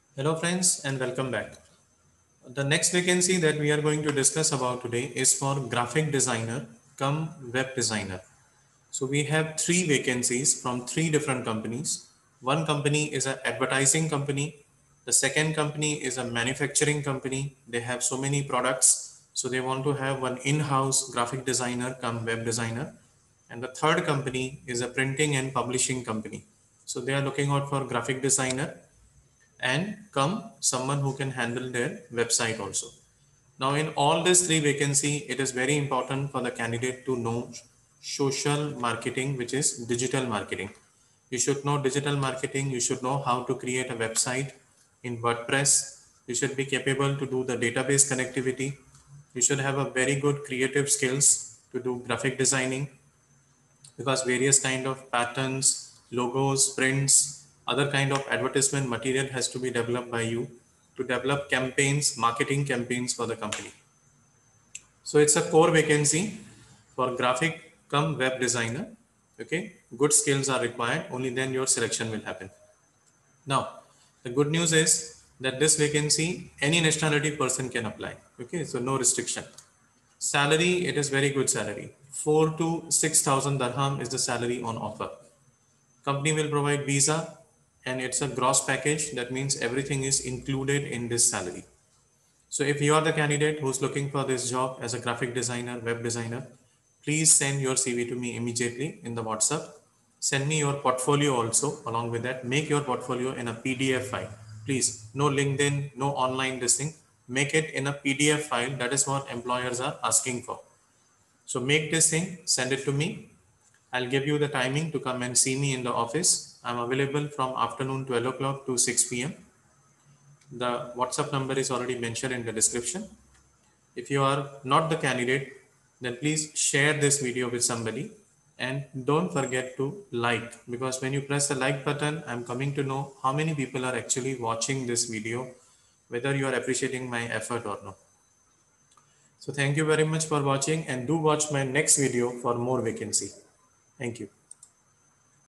Hello friends and welcome back. The next vacancy that we are going to discuss about today is for graphic designer come web designer. So we have three vacancies from three different companies. One company is an advertising company. The second company is a manufacturing company. They have so many products. So they want to have one in-house graphic designer come web designer. And the third company is a printing and publishing company. So they are looking out for graphic designer and come someone who can handle their website also. Now in all these three vacancy, it is very important for the candidate to know social marketing, which is digital marketing. You should know digital marketing. You should know how to create a website in WordPress. You should be capable to do the database connectivity. You should have a very good creative skills to do graphic designing, because various kind of patterns, logos, prints, other kind of advertisement material has to be developed by you to develop campaigns, marketing campaigns for the company. So it's a core vacancy for graphic come web designer. Okay, good skills are required. Only then your selection will happen. Now, the good news is that this vacancy, any nationality person can apply. Okay, so no restriction. Salary, it is very good salary. 4 to 6,000 dirham is the salary on offer. Company will provide visa and it's a gross package. That means everything is included in this salary. So if you are the candidate who's looking for this job as a graphic designer, web designer, please send your CV to me immediately in the WhatsApp. Send me your portfolio also along with that. Make your portfolio in a PDF file. Please, no LinkedIn, no online this thing. Make it in a PDF file. That is what employers are asking for. So make this thing, send it to me. I'll give you the timing to come and see me in the office. I'm available from afternoon 12 o'clock to 6 p.m. The WhatsApp number is already mentioned in the description. If you are not the candidate, then please share this video with somebody and don't forget to like, because when you press the like button, I'm coming to know how many people are actually watching this video, whether you are appreciating my effort or not. So thank you very much for watching and do watch my next video for more vacancy. Thank you.